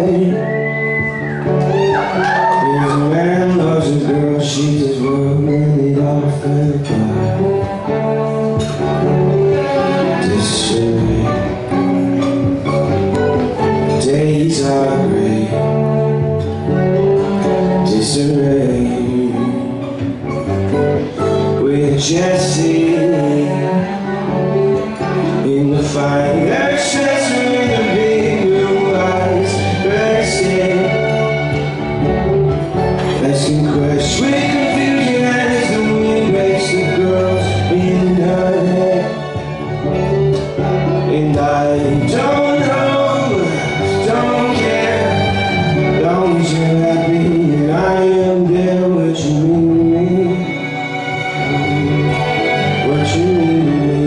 If a man loves a girl, she's his world, and it all fell apart. Disarray, days are gray. Disarray, with Jesse in the fire sets with the big blue eyes, resting, asking questions with confusion as the wind breaks the girls in her head. And I don't know, don't care, long as you're happy and I am there. What you mean to me? What you mean to me?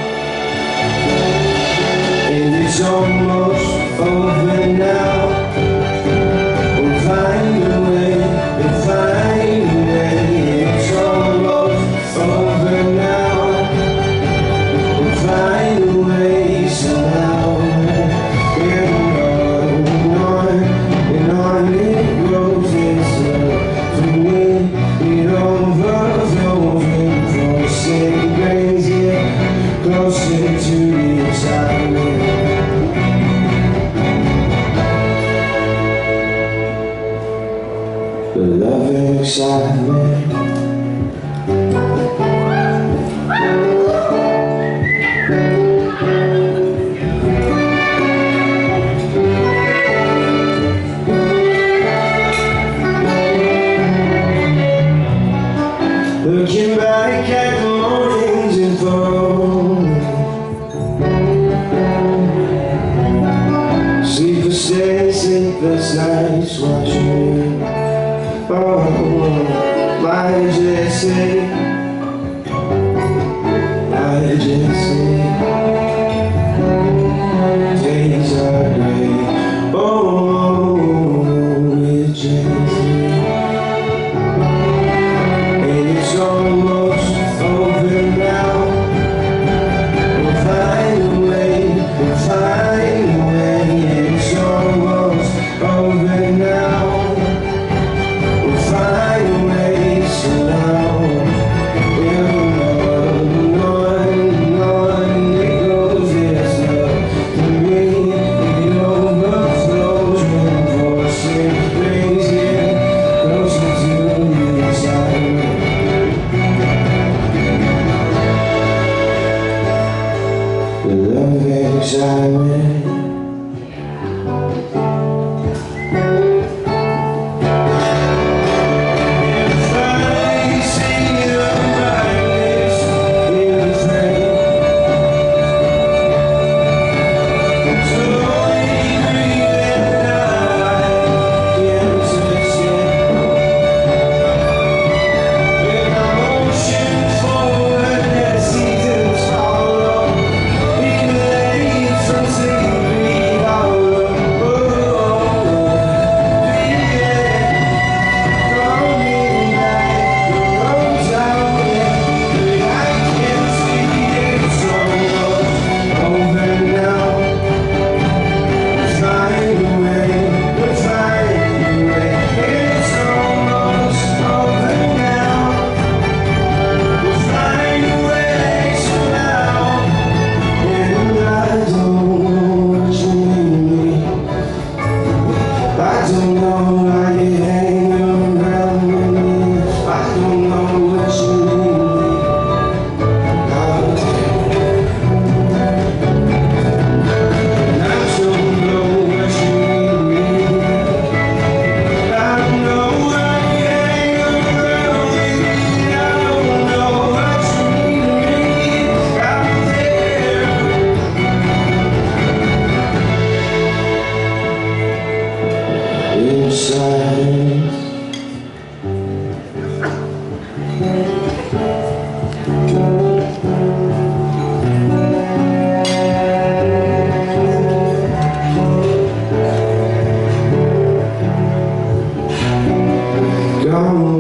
And it's almost over now. We'll find a way, we'll find a way. It's almost over now. We'll find a way somehow. And on it goes. It's for me, it overflows with forcing grains here, closer to the excitement. The love and excitement. Looking back at the mornings and falling, sleepless days, sleepless nights, watching you. Oh, my Jesse, my Jesse. Days are gray. Oh, with Jesse. And it's almost over now. We'll find a way, we'll find a way. It's almost over now. Find a way somehow. On it goes. It's love to me. It overflows when forcing brings it closer to the excitement. The love and excitement. Silence. Gone.